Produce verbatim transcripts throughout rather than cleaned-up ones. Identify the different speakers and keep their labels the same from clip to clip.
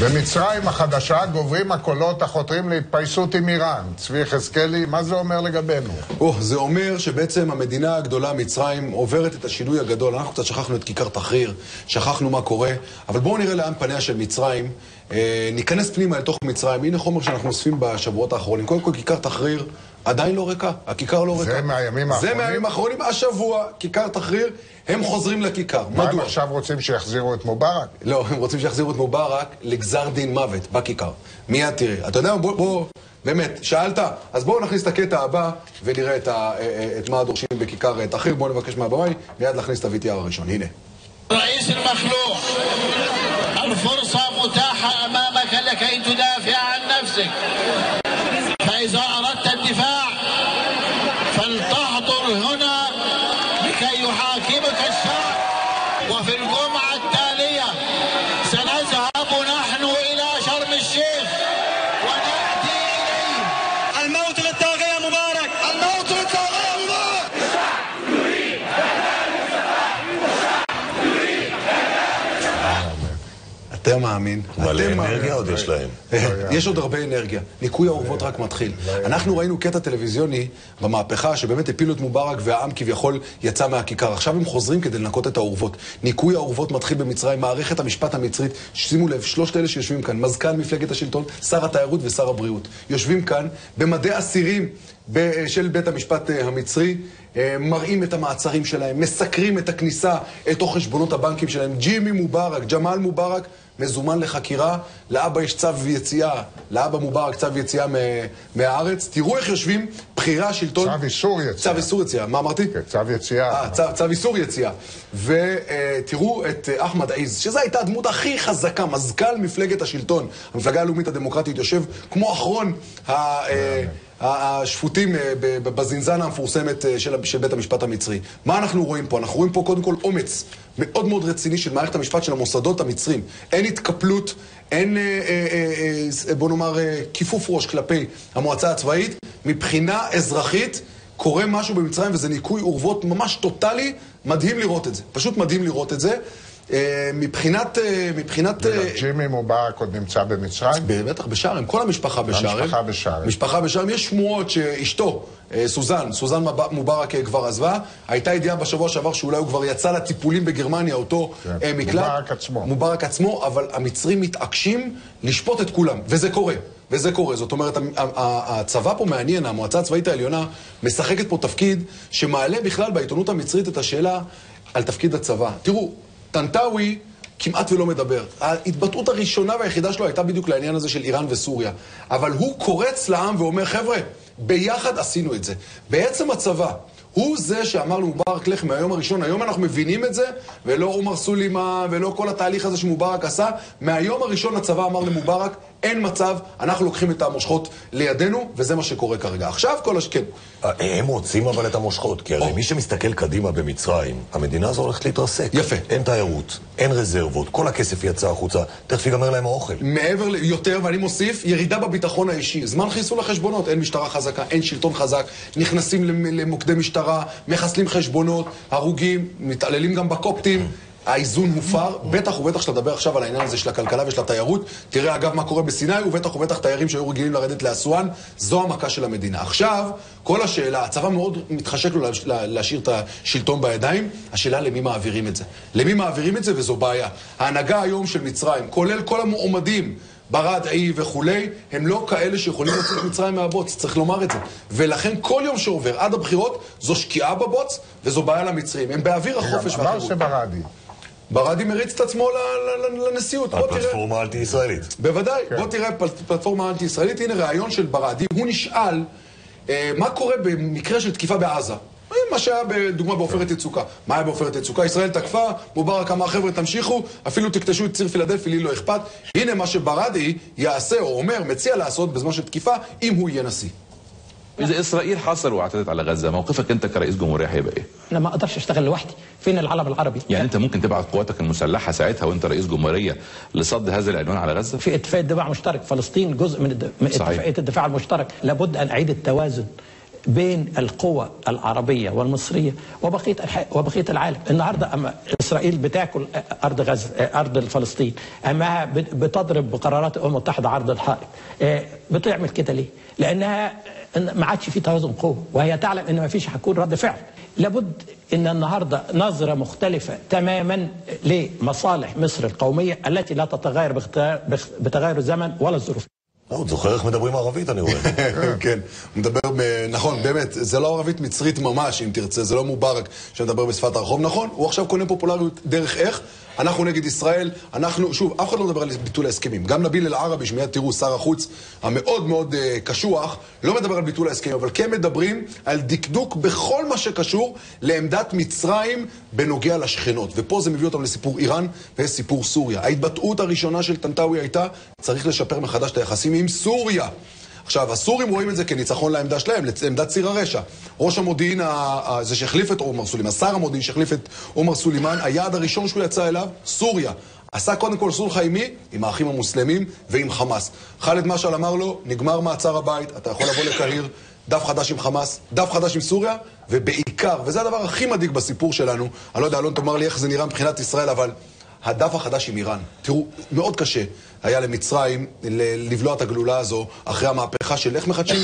Speaker 1: במצרים החדשה גוברים הקולות החותרים להתפייסות עם איראן. צבי חזקאלי, מה זה אומר לגבינו?
Speaker 2: או, זה אומר שבעצם המדינה הגדולה, מצרים, עוברת את השינוי הגדול. אנחנו קצת שכחנו את כיכר תחריר, שכחנו מה קורה, אבל בואו נראה לאן פניה של מצרים. אה, ניכנס פנימה לתוך מצרים. הנה חומר שאנחנו אוספים בשבועות האחרונים. קודם כל, כיכר תחריר עדיין לא ריקה. הכיכר לא ריקה.
Speaker 1: זה מהימים האחרונים?
Speaker 2: זה מהימים האחרונים. השבוע, כיכר תחריר, הם חוזרים לכיכר.
Speaker 1: מה הם עכשיו רוצים שיחזירו את מובארק?
Speaker 2: לא, הם רוצים שיחזירו את מובארק לגזר דין מוות בכיכר. מיד תראה. אתה יודע, בוא, בוא, באמת, שאלת, אז בואו נכניס את הקטע הבא ונראה את, ה, את מה הדורשים בכיכר תחריר. בואו נבקש מהבמאי, מיד להכניס את ה-וי טי אר הראשון. הנה.
Speaker 3: رئيس المخلوع الفرصة متاحة أمامك لكي تدافع عن نفسك فإذا أردت الدفاع فلتحضر هنا لكي يحاكمك الشرع وفي الجمعة التالية سنذهب نحن إلى شرم الشيخ ونأتي إليه. الموت للطاغية مبارك، الموت للطاغية مبارك.
Speaker 2: אתה מאמין?
Speaker 4: מלא אנרגיה עוד יש להם.
Speaker 2: יש עוד הרבה אנרגיה. ניקוי האורוות רק מתחיל. אנחנו ראינו קטע טלוויזיוני במהפכה שבאמת הפילו את מובארק והעם כביכול יצא מהכיכר. עכשיו הם חוזרים כדי לנקות את האורוות. ניקוי האורוות מתחיל במצרים, מערכת המשפט המצרית. שימו לב, שלושת אלה שיושבים כאן, מזכ"ל מפלגת השלטון, שר התיירות ושר הבריאות. יושבים כאן במדי אסירים של בית המשפט המצרי, מראים את המעצרים שלהם, מסקרים את הכניסה, את חשבונות הבנקים שלהם. ג'ימי מובארק, ג'מאל מובארק, מזומן לחקירה, לאבא יש צו יציאה, לאבא מובארק צו יציאה מהארץ. תראו איך יושבים בחירי השלטון.
Speaker 1: צו איסור יציאה.
Speaker 2: צו איסור יציאה, מה אמרתי?
Speaker 1: צו יציאה.
Speaker 2: אה, צו, צו איסור יציאה. ותראו את אחמד עיז, שזו הייתה הדמות הכי חזקה, מזכ"ל מפלגת השלטון, המפלגה הלאומית הדמוקרטית, יושב כמו אחרון ה... השפוטים בזינזנה המפורסמת של בית המשפט המצרי. מה אנחנו רואים פה? אנחנו רואים פה קודם כל אומץ מאוד מאוד רציני של מערכת המשפט של המוסדות המצרים. אין התקפלות, אין, בוא נאמר, כיפוף ראש כלפי המועצה הצבאית. מבחינה אזרחית קורה משהו במצרים וזה ניקוי אורוות ממש טוטלי. מדהים לראות את זה. פשוט מדהים לראות את זה. מבחינת... מבחינת...
Speaker 1: ג'ימי מובארק עוד נמצא במצרים?
Speaker 2: בטח, בשארם. כל המשפחה בשארם.
Speaker 1: המשפחה בשארם.
Speaker 2: משפחה בשארם. יש שמועות שאשתו, סוזן, סוזן מובארק כבר עזבה. הייתה ידיעה בשבוע שעבר שאולי הוא כבר יצא לטיפולים בגרמניה, אותו מקלט.
Speaker 1: מובארק עצמו.
Speaker 2: מובארק עצמו, אבל המצרים מתעקשים לשפוט את כולם. וזה קורה. וזה קורה. זאת אומרת, הצבא פה מעניין, המועצה הצבאית העליונה משחקת פה תפקיד שמעלה בכלל בעיתונות המצרית את השאלה על תפקיד הצבא. תראו, טנטאווי כמעט ולא מדבר. ההתבטאות הראשונה והיחידה שלו הייתה בדיוק לעניין הזה של איראן וסוריה. אבל הוא קורץ לעם ואומר, חבר'ה, ביחד עשינו את זה. בעצם הצבא, הוא זה שאמר למובארק לך מהיום הראשון. היום אנחנו מבינים את זה, ולא עומר סולימה, ולא כל התהליך הזה שמובארק עשה. מהיום הראשון הצבא אמר למובארק, אין מצב, אנחנו לוקחים את המושכות לידינו, וזה מה שקורה כרגע. עכשיו כל השכן.
Speaker 4: הם רוצים אבל את המושכות, כי הרי מי שמסתכל קדימה במצרים, המדינה הזו הולכת להתרסק.
Speaker 2: יפה.
Speaker 4: אין תיירות, אין רזרבות, כל הכסף יצא החוצה, תכף ייגמר להם האוכל.
Speaker 2: מעבר ליותר, ואני מוסיף, ירידה בביטחון האישי. זמן חיסול החשבונות, אין משטרה חזקה, אין שלטון חזק, נכנסים למוקדי משטרה, מחסלים חשבונות, הרוגים, מתעללים גם בקופטים. האיזון הופר, בטח ובטח שאתה מדבר עכשיו על העניין הזה של הכלכלה ושל התיירות. תראה אגב מה קורה בסיני, ובטח ובטח תיירים שהיו רגילים לרדת לאסואן, זו המכה של המדינה. עכשיו, כל השאלה, הצבא מאוד מתחשק לו להשאיר את השלטון בידיים, השאלה למי מעבירים את זה. למי מעבירים את זה וזו בעיה. ההנהגה היום של מצרים, כולל כל המועמדים, ברדעי וכולי, הם לא כאלה שיכולים לצאת מצרים מהבוץ, צריך לומר את זה. ולכן כל יום שעובר עד הבחירות, זו שקיעה בבוץ וזו בעיה למצרים. הם באוויר החופש והחירות.
Speaker 1: מה עושה ברדי?
Speaker 2: ברדי מריץ את עצמו לנשיאות.
Speaker 4: הפלטפורמה האנטי-ישראלית.
Speaker 2: בוודאי. בוא תראה פלטפורמה האנטי-ישראלית. הנה רעיון של ברדי. הוא נשאל מה קורה במקרה של תקיפה בעזה. מה שהיה בדוגמה בעופרת יצוקה. מה היה בעופרת יצוקה? ישראל תקפה, מובארק אמר חבר'ה תמשיכו, אפילו תקטשו את ציר פילדלפי, לי לא אכפת. הנה מה שברדי יעשה או אומר, מציע לעשות בזמן של תקיפה, אם הוא יהיה נשיא.
Speaker 5: إذا إسرائيل حاصر واعتدت على غزة موقفك أنت كرئيس جمهورية هيبقى إيه؟
Speaker 6: أنا ما أقدرش أشتغل لوحدي، فين العلم العربي؟
Speaker 5: يعني أنت ممكن تبعت قواتك المسلحة ساعتها وأنت رئيس جمهورية لصد هذا العدوان على غزة؟
Speaker 6: في اتفاقية دفاع مشترك، فلسطين جزء من الد... اتفاقية الدفاع المشترك، لابد أن أعيد التوازن بين القوى العربية والمصرية وبقية الح... وبقية العالم. النهارده أما إسرائيل بتاكل أرض غزة، أرض فلسطين، أما بتضرب بقرارات الأمم المتحدة عرض الحائط. بتعمل كده ليه؟ لأنها ما عادش في توازن قوة، وهي تعلم إن ما فيش هيكون رد فعل. لابد إن النهاردة نظرة مختلفة تماما لمصالح مصر القومية التي لا תתغير بتغير الزمن ولا الظروف.
Speaker 4: עוד זוכר איך מדברים ערבית, אני רואה.
Speaker 2: כן, מדבר, נכון, באמת, זה לא ערבית מצרית ממש, אם תרצה, זה לא מובארק שמדבר בשפת הרחוב, נכון, הוא עכשיו קונה פופולריות דרך איך, אנחנו נגד ישראל, אנחנו, שוב, אף אחד לא מדבר על ביטול ההסכמים, גם נביל אל-ערבי, שמיד תראו, שר החוץ המאוד מאוד uh, קשוח, לא מדבר על ביטול ההסכמים, אבל כן מדברים על דקדוק בכל מה שקשור לעמדת מצרים בנוגע לשכנות, ופה זה מביא אותם לסיפור איראן וסיפור סוריה. ההתבטאות הראשונה של טנטאווי הייתה, צריך לשפר מחדש את היחסים עם סוריה. עכשיו, הסורים רואים את זה כניצחון לעמדה שלהם, לעמדת ציר הרשע. ראש המודיעין, זה שהחליף את עומר סולימן, שר המודיעין שהחליף את עומר סולימן, היעד הראשון שהוא יצא אליו, סוריה. עשה קודם כל סולחה עם מי? עם האחים המוסלמים ועם חמאס. חאלד משעל אמר לו, נגמר מעצר הבית, אתה יכול לבוא לקהיר, דף חדש עם חמאס, דף חדש עם סוריה, ובעיקר, וזה הדבר הכי מדאיג בסיפור שלנו, אני לא יודע, אלון תאמר לי איך זה נראה מבחינת ישראל, אבל הדף החדש עם איראן. תראו, מאוד קשה היה למצרים לבלוע את הגלולה הזו אחרי המהפכה של איך מחדשים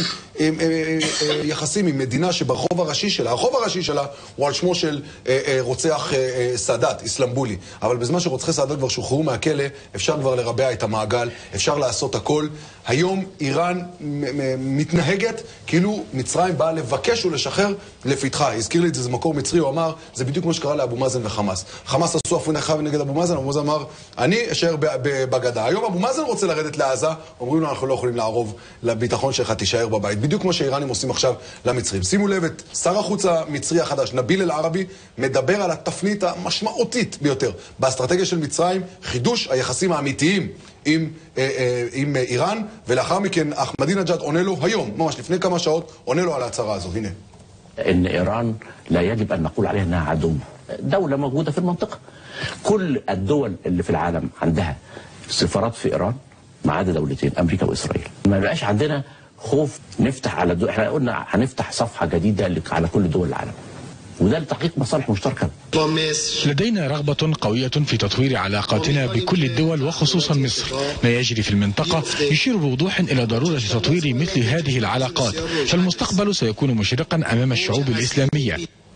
Speaker 2: יחסים עם מדינה שברחוב הראשי שלה, הרחוב הראשי שלה הוא על שמו של רוצח סאדאת, איסלאמבולי. אבל בזמן שרוצחי סאדאת כבר שוחררו מהכלא, אפשר כבר לרבע את המעגל, אפשר לעשות הכל. היום איראן מתנהגת כאילו מצרים באה לבקש ולשחרר לפתחה. הזכיר לי את זה, זה מקור מצרי, הוא אמר, זה בדיוק כמו שקרה לאבו מאזן וחמאס. חמאס עשו הפונחה נגד אבו מאזן, אבו מאזן אמר, אני אשאר בגדה. היום אבו מאזן רוצה לרדת לעזה, אומרים לו, אנחנו לא יכולים לערוב לביטחון שלך, תישאר בבית. בדיוק כמו שהאיראנים עושים עכשיו למצרים. שימו לב את שר החוץ המצרי החדש, נביל אל-ערבי, מדבר על התפנית המשמעותית ביותר באסטרטגיה של מצרים, חידוש היחסים האמיתיים עם, אה, אה, עם איראן, ולאחר מכן אחמדינג'אד עונה לו היום, ממש לפני כמה שעות, עונה לו על ההצהרה הזו. הנה.
Speaker 7: إن إيران لا يجب أن نقول عليها أنها عدو، دولة موجودة في المنطقة. كل الدول اللي في العالم عندها سفارات في إيران ما عدا دولتين، أمريكا وإسرائيل. ما بقاش عندنا خوف نفتح على دول، احنا قلنا هنفتح صفحة جديدة على كل دول العالم، وده لتحقيق مصالح مشتركة.
Speaker 8: لدينا رغبة قوية في تطوير علاقاتنا بكل الدول وخصوصا مصر. ما يجري في المنطقة يشير بوضوح إلى ضرورة تطوير مثل هذه العلاقات، فالمستقبل سيكون مشرقا أمام الشعوب الإسلامية.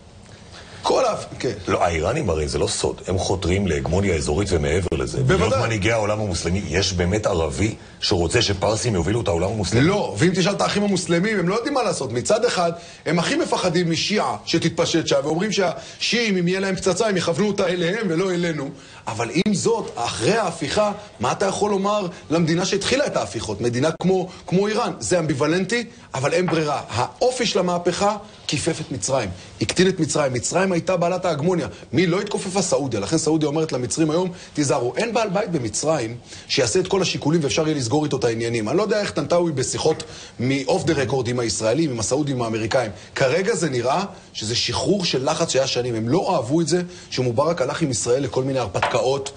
Speaker 4: לא, האיראנים הרי זה לא סוד, הם חותרים להגמוניה אזורית ומעבר לזה. להיות מנהיגי העולם המוסלמי, יש באמת ערבי שרוצה שפרסים יובילו את העולם המוסלמי?
Speaker 2: לא, ואם תשאל את האחים המוסלמים, הם לא יודעים מה לעשות. מצד אחד, הם הכי מפחדים משיעה שתתפשט שם, ואומרים שהשיעים, אם יהיה להם פצצה, הם יכוונו אותה אליהם ולא אלינו. אבל עם זאת, אחרי ההפיכה, מה אתה יכול לומר למדינה שהתחילה את ההפיכות? מדינה כמו, כמו איראן. זה אמביוולנטי, אבל אין ברירה. האופי של המהפכה כיפף את מצרים. הקטין את מצרים. מצרים הייתה בעלת ההגמוניה. מי לא התכופפה? סעודיה. לכן סעודיה אומרת למצרים היום, תיזהרו, אין בעל בית במצרים שיעשה את כל השיקולים ואפשר יהיה לסגור איתו את העניינים. אני לא יודע איך טנטאווי בשיחות מ-off the record עם הישראלים, עם הסעודים, עם האמריקאים. כרגע זה נראה שזה שחרור של לחץ שהיה שנים. הם לא אהבו את זה שמובארק הלך עם ישראל לכל מיני הרפתקאות,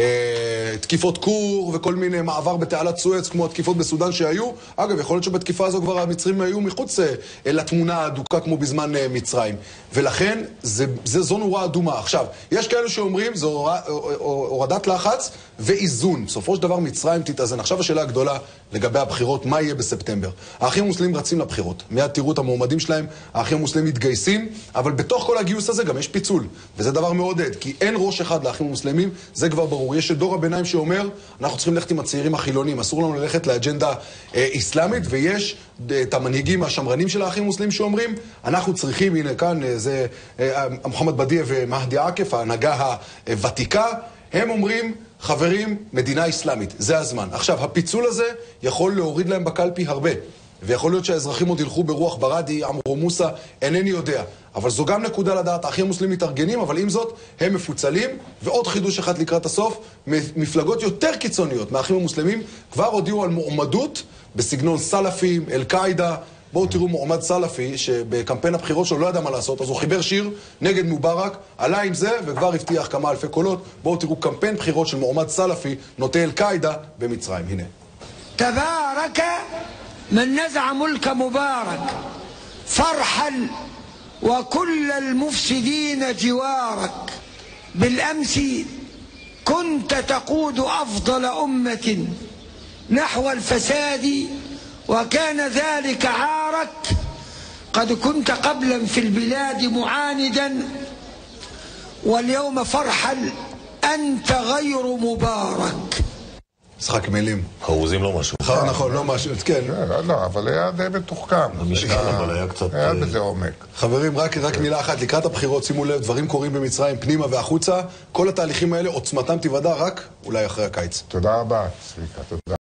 Speaker 2: תקיפות קור וכל מיני מעבר בתעלת סואץ כמו התקיפות בסודן שהיו. אגב, יכול להיות שבתקיפה הזו כבר המצרים היו מחוץ לתמונה האדוקה כמו בזמן מצרים. ולכן זה, זה זו נורה אדומה. עכשיו, יש כאלו שאומרים זו הורדת לחץ ואיזון. בסופו של דבר מצרים תתאזן. עכשיו השאלה הגדולה לגבי הבחירות, מה יהיה בספטמבר? האחים המוסלמים רצים לבחירות. מיד תראו את המועמדים שלהם, האחים המוסלמים מתגייסים, אבל בתוך כל הגיוס הזה גם יש פיצול. וזה דבר מעודד, כי אין ראש אחד לאחים המוסלמים, זה כבר ברור. יש את דור הביניים שאומר, אנחנו צריכים ללכת עם הצעירים החילונים, אסור לנו ללכת לאג'נדה אה, איסלאמית, ויש את המנהיגים השמרנים של האחים המוסלמים שאומרים, אנחנו צריכים, הנה כאן, אה, זה אה, מוחמד בדיה ומהדי עקף, ההנהגה הוותיקה, הם אומרים, חברים, מדינה איסלאמית, זה הזמן. עכשיו, הפיצול הזה יכול להוריד להם בקלפי הרבה, ויכול להיות שהאזרחים עוד ילכו ברוח ברדי, עמרו מוסא, אינני יודע. אבל זו גם נקודה לדעת, האחים המוסלמים מתארגנים, אבל עם זאת, הם מפוצלים, ועוד חידוש אחד לקראת הסוף, מפלגות יותר קיצוניות מהאחים המוסלמים, כבר הודיעו על מועמדות בסגנון סלפים, אל-קאידה. בואו תראו מועמד סלפי, שבקמפיין הבחירות שלו לא ידע מה לעשות, אז הוא חיבר שיר נגד מובארק, עלה עם זה וכבר הבטיח כמה אלפי קולות. בואו תראו קמפיין בחירות של מועמד סלפי, נוטה אל-קאידה במצרים. הנה.
Speaker 9: تبارك من نزع ملك مبارك فارحل وكل المفسدين جوارك بالأمس كنت تقود أفضل أمة نحو الفساد وكان ذلك عارك. قد كنت قبلا في البلاد معاندا واليوم فرحل أنت غير مبارك.
Speaker 2: משחק מילים.
Speaker 4: חרוזים לא משהו.
Speaker 2: נכון, לא משהו, כן.
Speaker 1: לא, אבל היה די מתוחכם.
Speaker 4: המשקל אבל היה קצת...
Speaker 1: היה בזה עומק.
Speaker 2: חברים, רק מילה אחת, לקראת הבחירות, שימו לב, דברים קורים במצרים, פנימה והחוצה. כל התהליכים האלה, עוצמתם תיוודע רק אולי אחרי הקיץ.
Speaker 1: תודה רבה, צביקה, תודה.